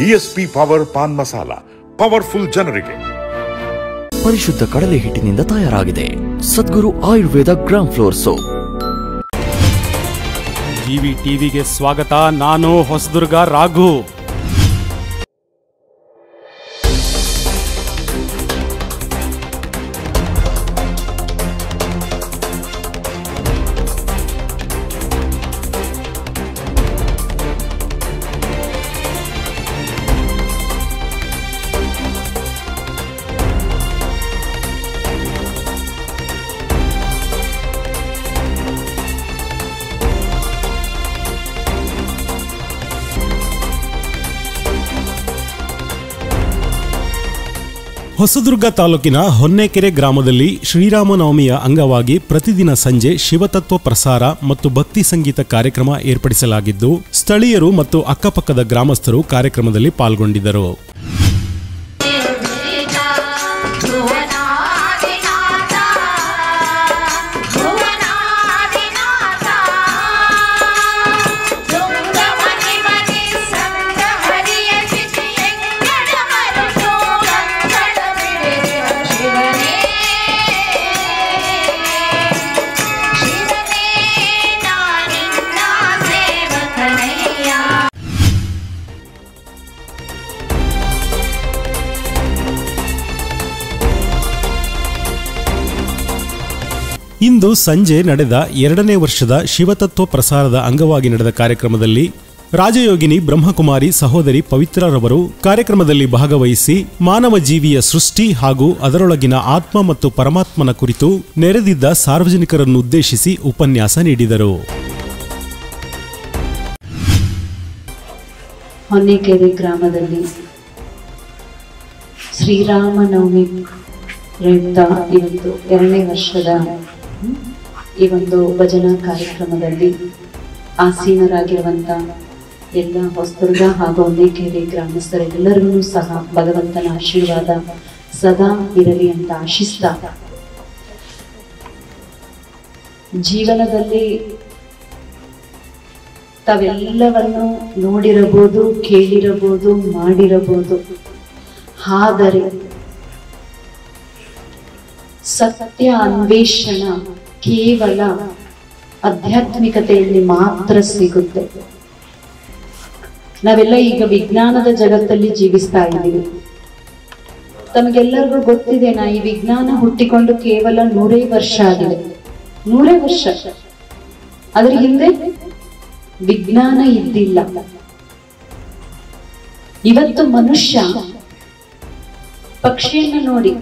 DSP power paan masala, powerful ಜನರಿಗೆ. ಪರಿಶುದ್ಧ ಕಡಲೆ ಹಿಟ್ಟಿನಿಂದ ತಯಾರಾಗಿದೆ Sadguru Ayurveda gram flour soap. GV ಟಿವಿಗೆ ಸ್ವಾಗತ. ನಾನು ಹೊಸದುರ್ಗ ರಾಘು. ಹೊಸದುರ್ಗ ತಾಲೂಕಿನ ಹೊನ್ನೆಕೆರೆ ಗ್ರಾಮದಲ್ಲಿ ಶ್ರೀರಾಮನವಮಿಯ ಅಂಗವಾಗಿ ಪ್ರತಿದಿನ ಸಂಜೆ ಶಿವತತ್ವ ಪ್ರಸಾರ ಮತ್ತು ಭಕ್ತಿ ಸಂಗೀತ ಕಾರ್ಯಕ್ರಮ ಏರ್ಪಡಿಸಲಾಗಿದ್ದು, ಸ್ಥಳೀಯರು ಮತ್ತು ಅಕ್ಕಪಕ್ಕದ ಗ್ರಾಮಸ್ಥರು ಕಾರ್ಯಕ್ರಮದಲ್ಲಿ ಪಾಲ್ಗೊಂಡಿದ್ದರು. ಇಂದು ಸಂಜೆ ನಡೆದ 2ನೇ ವರ್ಷದ ಶಿವತತ್ವ ಪ್ರಸಾರದ ಅಂಗವಾಗಿ ನಡೆದ ಕಾರ್ಯಕ್ರಮದಲ್ಲಿ ರಾಜಯೋಗಿನಿ ಬ್ರಹ್ಮಕುಮಾರಿ ಸಹೋದರಿ ಪವಿತ್ರರವರು ಕಾರ್ಯಕ್ರಮದಲ್ಲಿ ಭಾಗವಹಿಸಿ ಮಾನವ ಜೀವಿಯ ಸೃಷ್ಟಿ ಹಾಗೂ ಅದರೊಳಗಿನ ಆತ್ಮ ಮತ್ತು ಪರಮಾತ್ಮನ ಕುರಿತು ನೆರೆದಿದ್ದ ಸಾರ್ವಜನಿಕರನ್ನು ಉದ್ದೇಶಿಸಿ ಉಪನ್ಯಾಸ ನೀಡಿದರು. ಹೊನ್ನೆಕೆರೆ ಗ್ರಾಮದಲ್ಲಿ ಶ್ರೀರಾಮನವಮಿ ಪ್ರಯುಕ್ತ ಇವತ್ತು 2ನೇ ವರ್ಷದ ಈ ಒಂದು ಭಜನಾ ಕಾರ್ಯಕ್ರಮದಲ್ಲಿ ಆಸೀನರಾಗಿರುವಂತ ಎಲ್ಲ ಹೊಸದುರ್ಗ ಹಾಗೂ ಹೊನ್ನೆಕೆರೆ ಗ್ರಾಮಸ್ಥರೆಲ್ಲರಿಗೂ ಸಹ ಭಗವಂತನ ಆಶೀರ್ವಾದ ಸದಾ ಇರಲಿ ಅಂತ ಆಶಿಸ್ತಾ, ಜೀವನದಲ್ಲಿ ತಾವೆಲ್ಲವನ್ನು ನೋಡಿರಬಹುದು, ಕೇಳಿರಬಹುದು, ಮಾಡಿರಬಹುದು, ಆದರೆ ಸತ್ಯ ಅನ್ವೇಷಣ ಕೇವಲ ಆಧ್ಯಾತ್ಮಿಕತೆಯಲ್ಲಿ ಮಾತ್ರ ಸಿಗುತ್ತೆ. ನಾವೆಲ್ಲ ಈಗ ವಿಜ್ಞಾನದ ಜಗತ್ತಲ್ಲಿ ಜೀವಿಸ್ತಾ ಇದ್ದೀವಿ. ತಮಗೆಲ್ಲರಿಗೂ ಗೊತ್ತಿದೆನಾ, ಈ ವಿಜ್ಞಾನ ಹುಟ್ಟಿಕೊಂಡು ಕೇವಲ 100 ವರ್ಷ ಆಗಿದೆ. 100 ವರ್ಷ. ಅದರ ಹಿಂದೆ ವಿಜ್ಞಾನ ಇದ್ದಿಲ್ಲ. ಇವತ್ತು ಮನುಷ್ಯ ಪಕ್ಷಿಯನ್ನು ನೋಡಿ,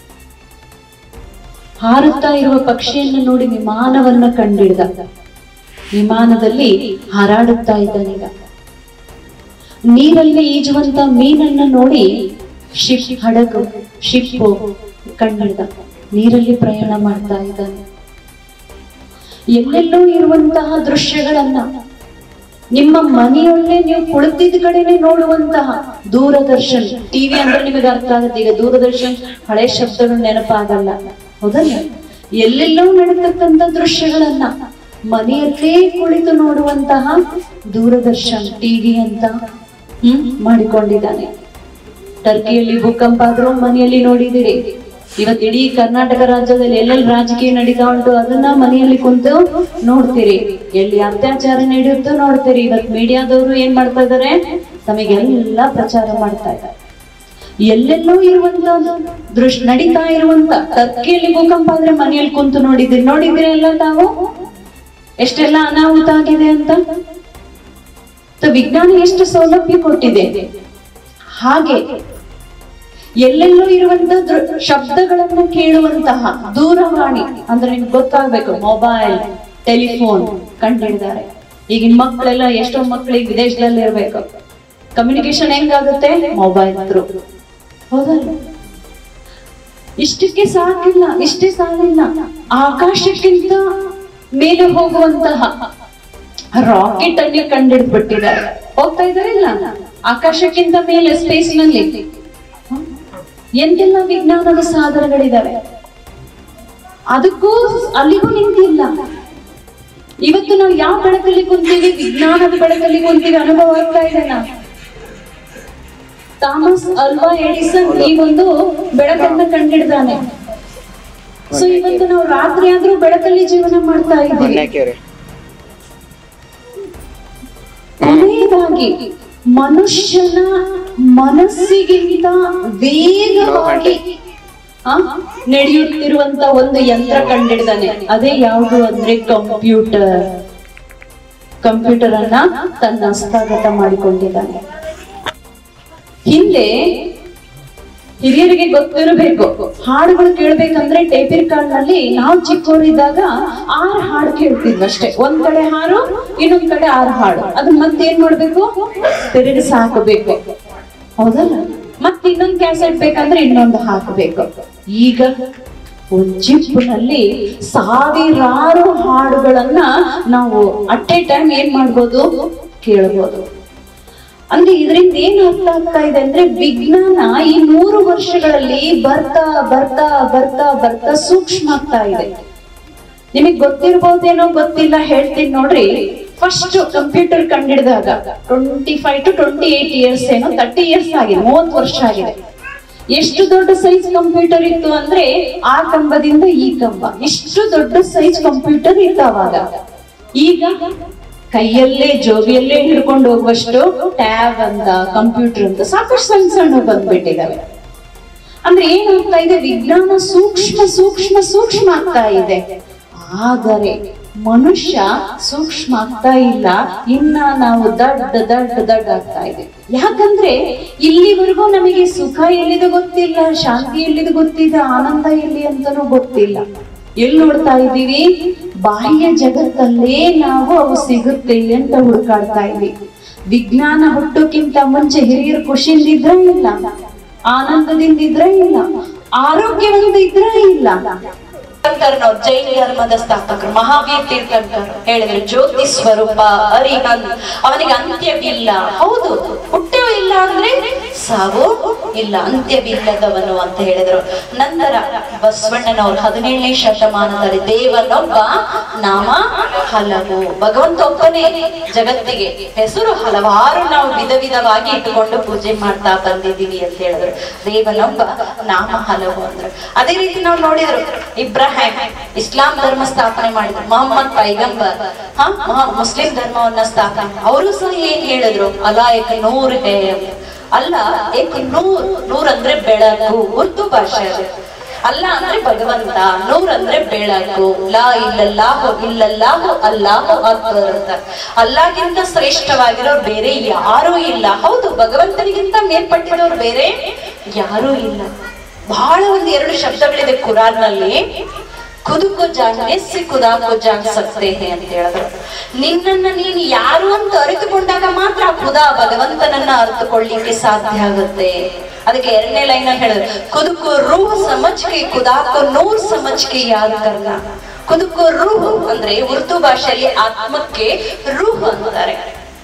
ಹಾರುತ್ತಾ ಇರುವ ಪಕ್ಷಿಯನ್ನು ನೋಡಿ ವಿಮಾನವನ್ನ ಕಂಡಿಡ್ದ. ವಿಮಾನದಲ್ಲಿ ಹಾರಾಡುತ್ತಾ ಇದ್ದಾನೀಗ. ನೀರಲ್ಲಿ ಈಜುವಂತ ಮೀನನ್ನ ನೋಡಿ ಹಡಗು ಶಿಪ್ಪು ಕಂಡಿಡ್ದ. ನೀರಲ್ಲಿ ಪ್ರಯಾಣ ಮಾಡ್ತಾ ಇದ್ದಾನೆ. ಎಲ್ಲೆಲ್ಲೂ ಇರುವಂತಹ ದೃಶ್ಯಗಳನ್ನ ನಿಮ್ಮ ಮನೆಯಲ್ಲೇ ನೀವು ಕುಳಿತಿದ್ದ ಕಡೆನೆ ನೋಡುವಂತಹ ದೂರದರ್ಶನ್, ಟಿವಿ ಅಂದ್ರೆ ನಿಮಗೆ ಅರ್ಥ ಆಗುತ್ತೆ. ಈಗ ದೂರದರ್ಶನ್ ಹಳೆ ಶಬ್ದಗಳು ನೆನಪಾಗಲ್ಲ, ಹೌದಲ್ಲ? ಎಲ್ಲೆಲ್ಲೋ ನಡೆತಕ್ಕಂಥ ದೃಶ್ಯಗಳನ್ನ ಮನೆಯಲ್ಲೇ ಕುಳಿತು ನೋಡುವಂತಹ ದೂರದರ್ಶನ್, ಟಿವಿ ಅಂತ ಮಾಡಿಕೊಂಡಿದ್ದಾನೆ. ಟರ್ಕಿಯಲ್ಲಿ ಭೂಕಂಪ ಆದ್ರೂ ಮನೆಯಲ್ಲಿ ನೋಡಿದಿರಿ. ಇವತ್ತು ಇಡೀ ಕರ್ನಾಟಕ ರಾಜ್ಯದಲ್ಲಿ ಎಲ್ಲೆಲ್ಲಿ ರಾಜಕೀಯ ನಡೀತಾ ಉಂಟು ಅದನ್ನ ಮನೆಯಲ್ಲಿ ಕುಂತು ನೋಡ್ತೀರಿ. ಎಲ್ಲಿ ಅತ್ಯಾಚಾರ ನಡೆಯುತ್ತೋ ನೋಡ್ತೀರಿ. ಇವತ್ತು ಮೀಡಿಯಾದವರು ಏನ್ ಮಾಡ್ತಾ ಇದಾರೆ, ತಮಗೆಲ್ಲ ಪ್ರಚಾರ ಮಾಡ್ತಾ ಇದ್ದಾರೆ. ಎಲ್ಲೆಲ್ಲೋ ಇರುವಂತ ನಡೀತಾ ಇರುವಂತ ಟರ್ಕಿಯಲ್ಲಿ ಭೂಕಂಪ ಆದ್ರೆ ಮನೆಯಲ್ಲಿ ಕುಂತು ನೋಡಿದ್ರಿ ಎಲ್ಲ ತಾವು ಎಷ್ಟೆಲ್ಲ ಅನಾಹುತ ಆಗಿದೆ ಅಂತ. ವಿಜ್ಞಾನ ಎಷ್ಟು ಸೌಲಭ್ಯ ಕೊಟ್ಟಿದೆ. ಹಾಗೆ ಎಲ್ಲೆಲ್ಲೋ ಇರುವಂತ ಶಬ್ದಗಳನ್ನು ಕೇಳುವಂತಹ ದೂರವಾಣಿ ಅಂದ್ರೆ ನಿಮ್ಗೆ ಗೊತ್ತಾಗ್ಬೇಕು, ಮೊಬೈಲ್, ಟೆಲಿಫೋನ್ ಕಂಡಿದ್ದಾರೆ. ಈಗಿನ ಮಕ್ಕಳೆಲ್ಲ, ಎಷ್ಟೋ ಮಕ್ಕಳಿಗೆ ವಿದೇಶದಲ್ಲಿ ಇರ್ಬೇಕು, ಕಮ್ಯುನಿಕೇಶನ್ ಹೆಂಗಾಗುತ್ತೆ, ಮೊಬೈಲ್ ಥ್ರೂ, ಹೌದಲ್ಲ? ಇಷ್ಟಕ್ಕೆ ಸಾಕಿಲ್ಲ, ಇಷ್ಟೇ ಸಾಲಿಲ್ಲ, ಆಕಾಶಕ್ಕಿಂತ ಮೇಲೆ ಹೋಗುವಂತಹ ರಾಕೆಟ್ ಅನ್ನು ಕಂಡಿಡ್ಬಿಟ್ಟಿದ್ದಾರೆ. ಹೋಗ್ತಾ ಇದಾರೆ ಇಲ್ಲ, ಆಕಾಶಕ್ಕಿಂತ ಮೇಲೆ ಸ್ಪೇಸ್ ನಲ್ಲಿ ಎಂತೆಲ್ಲ ವಿಜ್ಞಾನದ ಸಾಧನಗಳಿದಾವೆ. ಅದಕ್ಕೂ ಅಲ್ಲಿಗೂ ನಿಂತಿಲ್ಲ. ಇವತ್ತು ನಾವು ಯಾವ ಬೆಳಕಲ್ಲಿ ಕುಂತೀವಿ, ವಿಜ್ಞಾನದ ಬೆಳಕಲ್ಲಿ ಕುಂತೀವಿ. ಅನುಭವ ಆಗ್ತಾ ಇದೆನಾ? ಥಾಮಸ್ ಅಲ್ವಾ ಎಡಿಸನ್ ಈ ಒಂದು ಬೆಳಕನ್ನ ಕಂಡಿಡ್ದಾನೆ. ಸೊ ಇವತ್ತು ನಾವು ರಾತ್ರಿ ಆದ್ರೂ ಬೆಳಕಲ್ಲಿ ಜೀವನ ಮಾಡ್ತಾ ಇದ್ದೀವಿ. ಕೊನೆಯದಾಗಿ ಮನುಷ್ಯನ ಮನಸ್ಸಿಗಿಂತ ವೇಗವಾಗಿ ನಡೆಯುತ್ತಿರುವಂತ ಒಂದು ಯಂತ್ರ ಕಂಡಿಡ್ದಾನೆ. ಅದೇ ಯಾವುದು ಅಂದ್ರೆ ಕಂಪ್ಯೂಟರ್ ಅನ್ನ ತನ್ನ ಹಸ್ತಗತ ಮಾಡಿಕೊಂಡಿದ್ದಾನೆ. ಹಿಂದೆ ಹಿರಿಯರಿಗೆ ಗೊತ್ತಿರಬೇಕು, ಹಾಡುಗಳು ಕೇಳ್ಬೇಕಂದ್ರೆ ಟೇಪ್ ರೆಕಾರ್ಡ್ ನಲ್ಲಿ ನಾವು ಚಿಕ್ಕವರಿದ್ದಾಗ 6 ಹಾಡು ಕೇಳ್ತಿದ್ವಿ ಅಷ್ಟೇ. ಒಂದ್ ಕಡೆ ಹಾಡು, ಇನ್ನೊಂದ್ ಕಡೆ 6 ಹಾಡು. ಅದನ್ನ ಮತ್ತೇನ್ ಮಾಡ್ಬೇಕು, ತಿರುಗಿಸಿ ಹಾಕಬೇಕು, ಹೌದಲ್ಲ? ಮತ್ತೆ ಇನ್ನೊಂದು ಕ್ಯಾಸೆಟ್ ಬೇಕಂದ್ರೆ ಇನ್ನೊಂದು ಹಾಕಬೇಕು. ಈಗ ಒಂದು ಚಿಪ್ನಲ್ಲಿ ಸಾವಿರಾರು ಹಾಡುಗಳನ್ನ ನಾವು ಅಟ್ ಎ ಟೈಮ್ ಏನ್ ಮಾಡ್ಬೋದು, ಕೇಳ್ಬೋದು. ಅಂದ್ರೆ ಇದರಿಂದ ಏನ್ ಅರ್ಥ ಆಗ್ತಾ ಇದೆ ಅಂದ್ರೆ ವಿಜ್ಞಾನ ಈ 100 ವರ್ಷಗಳಲ್ಲಿ ಬರ್ತಾ ಬರ್ತಾ ಬರ್ತಾ ಬರ್ತಾ ಸೂಕ್ಷ್ಮ ಆಗ್ತಾ ಇದೆ. ನಿಮಗ್ ಗೊತ್ತಿರ್ಬೋದೇನೋ ಗೊತ್ತಿಲ್ಲ, ಹೇಳ್ತೀನಿ ನೋಡ್ರಿ. ಫಸ್ಟ್ ಕಂಪ್ಯೂಟರ್ ಕಂಡಿಡಿದಾಗ 25 to 28 ಇಯರ್ಸ್ ಏನೋ 30 ಇಯರ್ಸ್ ಆಗಿದೆ, 30 ವರ್ಷ ಆಗಿದೆ. ಎಷ್ಟು ದೊಡ್ಡ ಸೈಜ್ ಕಂಪ್ಯೂಟರ್ ಇತ್ತು ಅಂದ್ರೆ ಆ ಕಂಬದಿಂದ ಈ ಕಂಬ, ಇಷ್ಟು ದೊಡ್ಡ ಸೈಜ್ ಕಂಪ್ಯೂಟರ್ ಇತ್ತು ಅವಾಗ. ಈಗ ಕೈಯಲ್ಲೇ ಜೋಬಿಯಲ್ಲೇ ಹಿಡ್ಕೊಂಡು ಹೋಗುವಷ್ಟು ಟ್ಯಾಬ್ ಅಂತ, ಕಂಪ್ಯೂಟರ್ ಅಂತ ಸಾಕಷ್ಟು ಸಣ್ಣ ಸಣ್ಣ ಬಂದ್ಬಿಟ್ಟಿದಾವೆ. ಅಂದ್ರೆ ಏನಾಗ್ತಾ ಇದೆ, ವಿಜ್ಞಾನ ಸೂಕ್ಷ್ಮ ಸೂಕ್ಷ್ಮ ಸೂಕ್ಷ್ಮ ಆಗ್ತಾ ಇದೆ. ಆದರೆ ಮನುಷ್ಯ ಸೂಕ್ಷ್ಮ ಆಗ್ತಾ ಇಲ್ಲ, ಇನ್ನ ನಾವು ದಡ್ಡ ಆಗ್ತಾ ಇದೆ. ಯಾಕಂದ್ರೆ ಇಲ್ಲಿವರೆಗೂ ನಮಗೆ ಸುಖ ಎಲ್ಲಿದು ಗೊತ್ತಿಲ್ಲ, ಶಾಂತಿ ಎಲ್ಲಿದು ಗೊತ್ತಿದೆ, ಆನಂದ ಎಲ್ಲಿ ಅಂತನೂ ಗೊತ್ತಿಲ್ಲ. ಎಲ್ಲಿ ನೋಡ್ತಾ ಇದ್ದೀವಿ, ಬಾಹ್ಯ ಜಗತ್ತಲ್ಲೇ ನಾವು ಅವು ಸಿಗುತ್ತೆ ಅಂತ ಹುಡುಕಾಡ್ತಾ ಇದ್ದೀವಿ. ವಿಜ್ಞಾನ ಹುಟ್ಟೋಕ್ಕಿಂತ ಮುಂಚೆ ಹಿರಿಯರು ಖುಷಿಯಿಂದ ಇದ್ರೆ ಇಲ್ಲ, ಆನಂದದಿಂದ ಇದ್ರೆ ಇಲ್ಲ, ಆರೋಗ್ಯವಂತ ಇದ್ರೆ ಇಲ್ಲ. ಜೈನ ಧರ್ಮದ ಸ್ಥಾಪಕರು ಮಹಾವೀರ್ ತೀರ್ಥಂಕರ್ ಹೇಳಿದ್ರು, ಜ್ಯೋತಿ ಸ್ವರೂಪ ಅರಿಹಂತ್, ಅವನಿಗೆ ಅಂತ್ಯವಿಲ್ಲ. ಹೌದು, ಹುಟ್ಟೇ ಇಲ್ಲ ಅಂದ್ರೆ ಸಾವು ಇಲ್ಲ, ಅಂತ್ಯವಿಲ್ಲದವನು ಅಂತ ಹೇಳಿದ್ರು. ನಂತರ ಬಸವಣ್ಣನವರು 17ನೇ ಶತಮಾನದಲ್ಲಿ ದೇವನೊಬ್ಬ ನಾಮ ಹಲವು, ಭಗವಂತ ಒಬ್ಬನೇ ಜಗತ್ತಿಗೆ, ಹೆಸರು ಹಲವಾರು ನಾವು ವಿಧ ವಿಧವಾಗಿ ಇಟ್ಟುಕೊಂಡು ಪೂಜೆ ಮಾಡ್ತಾ ಬಂದಿದ್ದೀವಿ ಅಂತ ಹೇಳಿದ್ರು. ದೇವನೊಬ್ಬ ನಾಮ ಹಲವು ಅಂದ್ರು. ಅದೇ ರೀತಿ ನಾವು ನೋಡಿದ್ರು, ಇಬ್ರಾಹಿಂ ಇಸ್ಲಾಂ ಧರ್ಮ ಸ್ಥಾಪನೆ ಮಾಡಿದ್ರು, ಮೊಹಮ್ಮದ್ ಪೈಗಂಬರ್ ಮುಸ್ಲಿಂ ಧರ್ಮವನ್ನ ಸ್ಥಾಪನೆ, ಅವರು ಸಹ ಏನ್ ಹೇಳಿದ್ರು, ಅಲಾ ಏಕ ನೂರ್ ಹೇ, ಅಲ್ಲ ಏಕ ನೂರ್ ಅಂದ್ರೆ ಬೆಳಕು, ಉರ್ದು ಭಾಷೆ. ಅಲ್ಲ ಅಂದ್ರೆ ಭಗವಂತ, ನೂರ್ ಅಂದ್ರೆ ಬೆಳಕು, ಲಾ ಇಲ್ಲಲ್ಲಾಹು ಇಲ್ಲಲ್ಲಾಹು ಅಲ್ಲಾಹು ಅಕ್ಬರ್ ಅಂತ. ಅಲ್ಲಾಗಿಂತ ಶ್ರೇಷ್ಠವಾಗಿರೋರು ಬೇರೆ ಯಾರೂ ಇಲ್ಲ. ಹೌದು, ಭಗವಂತನಿಗಿಂತ ಮೇಲ್ಪಟ್ಟಿರೋರು ಬೇರೆ ಯಾರೂ ಇಲ್ಲ. ಬಹಳ ಒಂದು 2 ಶಬ್ದಗಳಿದೆ ಕುರಾನ್ ನಲ್ಲಿ. ಖುದುಕೋ ಜಾನ್ನೆ ಸೆ ಖುದಾಕೋ ಜಾನ್ ಸಕ್ತೆ ಹೇ ಅಂತ ಹೇಳಿದ್ರು. ನಿನ್ನನ್ನ ನೀನು ಯಾರು ಅಂತ ಅರಿತುಕೊಂಡಾಗ ಮಾತ್ರ ಖುದಾ ಭಗವಂತನನ್ನ ಅರಿತುಕೊಳ್ಳಿಕ್ಕೆ ಸಾಧ್ಯ ಆಗುತ್ತೆ. ಅದಕ್ಕೆ 2ನೇ ಲೈನ್ ಹೇಳಿದ್ರು, ಖುದುಕೋ ರೂಹ್ ಸಮಜ್ಕೆ ಖುದಾಕೋ ನೂರ್ ಸಮಜ್ಕೆ ಯಾದ್ ಕರ್ನಾ. ಖುದುಕೋ ರೂಹ್ ಅಂದ್ರೆ ಉರ್ದು ಭಾಷೆಯಲ್ಲಿ ಆತ್ಮಕ್ಕೆ ರೂಹ್ ಅಂತಾರೆ,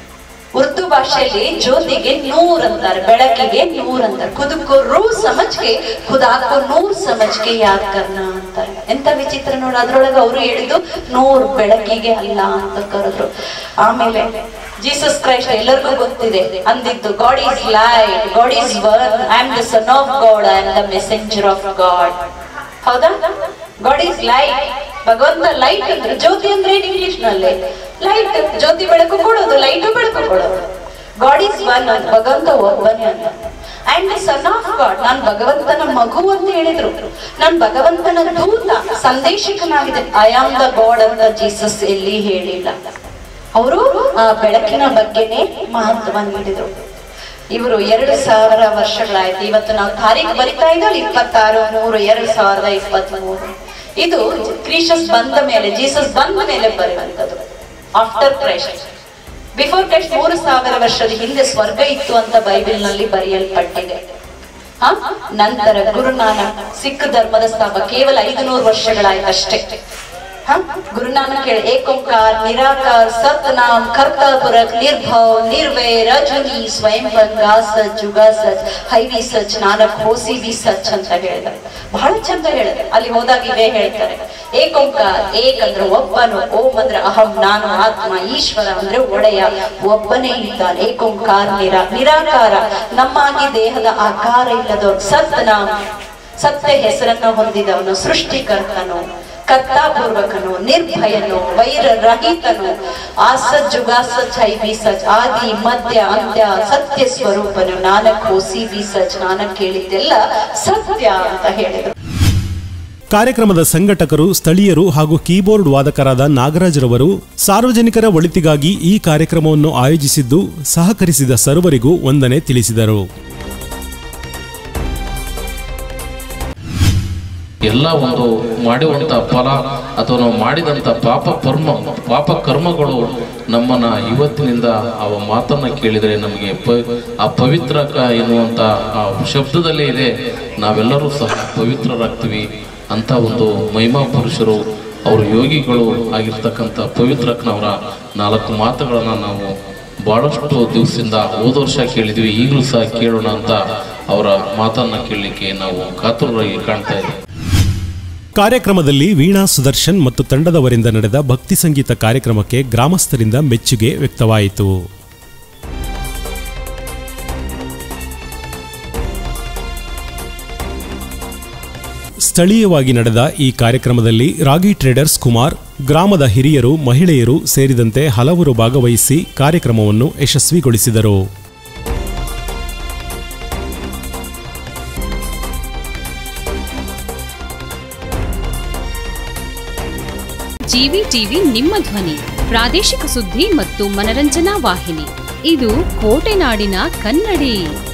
ಉರ್ದು ಭಾಷೆಯಲ್ಲಿ ಜ್ಯೋತಿಗೆ ನೂರ್ ಅಂತಾರೆ, ಬೆಳಕಿಗೆ ನೂರ್ ಅಂತಾರೆ. ಖುದಕ್ಕೂ ರೂ ಸಮಜ್ಗೆ ಖುದಾಕೋ ನೂರ್ ಸಮಜ್ಗೆ ಯಾದ್ ಕರ್ನ ಅಂತಾರೆ. ಎಂತ ವಿಚಿತ್ರ ನೋಡಿ, ಅದ್ರೊಳಗೆ ಅವರು ಹೇಳಿದ್ದು ನೂರ್ ಬೆಳಕಿಗೆ ಅಲ್ಲ ಅಂತ ಕರೆದ್ರು. ಆಮೇಲೆ ಜೀಸಸ್ ಕ್ರೈಸ್ಟ್ ಎಲ್ಲರಿಗೂ ಗೊತ್ತಿದೆ ಅಂದಿದ್ದು, God is light, God is one, I am the son of God, I am the messenger of God. ಹೌದಾ? ಗಾಡ್ ಈಸ್ ಲೈಟ್, ಭಗವಂತ ಲೈಟ್ ಅಂದ್ರೆ, ಜ್ಯೋತಿ ಅಂದ್ರೆ ಇಂಗ್ಲಿಷ್ ನಲ್ಲಿ ಲೈಟ್, ಜ್ಯೋತಿ ಬೆಳಕು ಕೊಡೋದು, ಲೈಟು ಬೆಳಕು ಕೊಡೋದು. ಗಾಡ್ ಈಸ್ ಒನ್, ಭಗವಂತ ಒಬ್ಬನೇ ಅಂತ. ಅಂಡ್ ಸನ್ ಆಫ್ ಗಾಡ್, ನಾನ್ ಭಗವಂತನ ಮಗು ಅಂತ ಹೇಳಿದ್ರು. ನಾನ್ ಭಗವಂತನ ದೂತ, ಸಂದೇಶಕನಾಗಿದೆ. ಐ ಆಮ್ ದ ಗಾಡ್ ಅಂತ ಜೀಸಸ್ ಎಲ್ಲಿ ಹೇಳಿಲ್ಲ. ಅವರು ಆ ಬೆಳಕಿನ ಬಗ್ಗೆನೇ ಮಹತ್ವ ನೀಡಿದ್ರು. ಇವರು 2000 ವರ್ಷಗಳಾಯ್ತು. ಇವತ್ತು ನಾವು ತಾರೀಖು ಬರಿತಾ ಇದ್ದೀವಿ 26/3/2023. ಇದು ಕ್ರಿಸ್ಟಸ್ ಬಂದ ಮೇಲೆ, ಜೀಸಸ್ ಬಂದ ಮೇಲೆ ಬರುವಂತದ್ದು. ಆಫ್ಟರ್ ಕ್ರೈಸ್ಟ್, ಬಿಫೋರ್ ಕ್ರೈಸ್ಟ್ 3000 ವರ್ಷದ ಹಿಂದೆ ಸ್ವರ್ಗ ಇತ್ತು ಅಂತ ಬೈಬಲ್ ನಲ್ಲಿ ಬರೆಯಲ್ಪಟ್ಟಿದೆ. ನಂತರ ಗುರುನಾನಕ್ ಸಿಖ್ ಧರ್ಮದ ಸ್ಥಾಪಕ, ಕೇವಲ 500 ವರ್ಷಗಳಾಯ್ತು ಅಷ್ಟೇ. गुरु नानक ಹೇಳಿ एक ओंकार निराकार सतनाम कर्ता पुरख निर्भव निर्वय रजनी स्वयं गंगा सच जुगा सच ಹೈವಿ ಸಚ್ ನಾನಕ್ ಹೋಸಿ ವಿ ಸಚ್ ಅಂತ ಹೇಳಿದ್ದಾರೆ. ಬಹಳ ಚಂದ ಹೇಳಿದೆ. ಅಲ್ಲಿ ಹೋದಾಗ ಇವೇ ಹೇಳ್ತಾರೆ. ಏಕ್ ಓಂಕಾರ, ಏಕ್ ಅಂದ್ರೆ ಒಬ್ಬನು, ಓಂ ಅಂದ್ರೆ ಅಹಂ ನಾನು ಆತ್ಮ, ಈಶ್ವರ ಅಂದ್ರೆ ಒಡೆಯ, ಒಬ್ಬನೇ ಇದ್ದಾನೆ. ಏಕ್ ಓಂಕಾರ ನಿರಾಕಾರ ನಮ್ಮಾಗಿ ದೇಹದ ಆಕಾರ ಇಲ್ಲದವನು, ಸತ್ನಾಮ್ ಸತ್ಯ ಹೆಸರನ್ನು ಹೊಂದಿದವನು, ಸೃಷ್ಟಿಕರ್ತನು, ಕರ್ತಾಪೂರ್ವಕನು, ನಿರ್ಭಯನು, ವೈರರಹಿತನು, ಆಸತ್ ಜುಗಾಸಚ್ ಹೈವಿ ಸಚ್ ಆದಿ ಮಧ್ಯ ಅಂತ್ಯ ಸತ್ಯ ಸ್ವರೂಪನು, ನಾನಕ್ ಹೋಸಿ ವಿ ಸಚ್ ನಾನಕ್ ಕೇಳಿದ್ದೆಲ್ಲ ಸತ್ಯ ಅಂತ ಹೇಳಿದರು. ಕಾರ್ಯಕ್ರಮದ ಸಂಘಟಕರು, ಸ್ಥಳೀಯರು ಹಾಗೂ ಕೀಬೋರ್ಡ್ ವಾದಕರಾದ ನಾಗರಾಜ್ರವರು ಸಾರ್ವಜನಿಕರ ಒಳಿತಿಗಾಗಿ ಈ ಕಾರ್ಯಕ್ರಮವನ್ನು ಆಯೋಜಿಸಿದ್ದು ಸಹಕರಿಸಿದ ಸರ್ವರಿಗೂ ವಂದನೆ ತಿಳಿಸಿದರು. ಎಲ್ಲ ಒಂದು ಮಾಡುವಂಥ ಫಲ ಅಥವಾ ನಾವು ಮಾಡಿದಂಥ ಪಾಪ ಕರ್ಮಗಳು ನಮ್ಮನ್ನ ಇವತ್ತಿನಿಂದ ಅವ ಮಾತನ್ನ ಕೇಳಿದರೆ ನಮಗೆ ಆ ಪವಿತ್ರಕ ಎನ್ನುವಂಥ ಆ ಶಬ್ದದಲ್ಲೇ ಇದೆ, ನಾವೆಲ್ಲರೂ ಸಹ ಪವಿತ್ರರಾಗ್ತೀವಿ ಅಂತ ಒಂದು ಮಹಿಮಾ ಪುರುಷರು ಅವರು ಯೋಗಿಗಳು ಆಗಿರ್ತಕ್ಕಂಥ ಪವಿತ್ರಕನವರ 4 ಮಾತುಗಳನ್ನು ನಾವು ಬಹಳಷ್ಟು ದಿವಸದಿಂದ ಹೋದ ವರ್ಷ ಕೇಳಿದ್ವಿ, ಈಗಲೂ ಸಹ ಕೇಳೋಣ ಅಂತ ಅವರ ಮಾತನ್ನ ಕೇಳಲಿಕ್ಕೆ ನಾವು ಕಾತುರರಾಗಿ ಕಾಣ್ತಾ ಇದ್ದೀವಿ. ಕಾರ್ಯಕ್ರಮದಲ್ಲಿ ವೀಣಾ ಸುದರ್ಶನ್ ಮತ್ತು ತಂಡದವರಿಂದ ನಡೆದ ಭಕ್ತಿ ಸಂಗೀತ ಕಾರ್ಯಕ್ರಮಕ್ಕೆ ಗ್ರಾಮಸ್ಥರಿಂದ ಮೆಚ್ಚುಗೆ ವ್ಯಕ್ತವಾಯಿತು. ಸ್ಥಳೀಯವಾಗಿ ನಡೆದ ಈ ಕಾರ್ಯಕ್ರಮದಲ್ಲಿ ರಾಗಿ ಟ್ರೇಡರ್ಸ್ ಕುಮಾರ್, ಗ್ರಾಮದ ಹಿರಿಯರು, ಮಹಿಳೆಯರು ಸೇರಿದಂತೆ ಹಲವರು ಭಾಗವಹಿಸಿ ಕಾರ್ಯಕ್ರಮವನ್ನು ಯಶಸ್ವಿಗೊಳಿಸಿದರು. ಜಿವಿ ಟಿವಿ ನಿಮ್ಮ ಧ್ವನಿ, ಪ್ರಾದೇಶಿಕ ಸುದ್ದಿ ಮತ್ತು ಮನರಂಜನಾ ವಾಹಿನಿ. ಇದು ಕೋಟೆನಾಡಿನ ಕನ್ನಡಿ.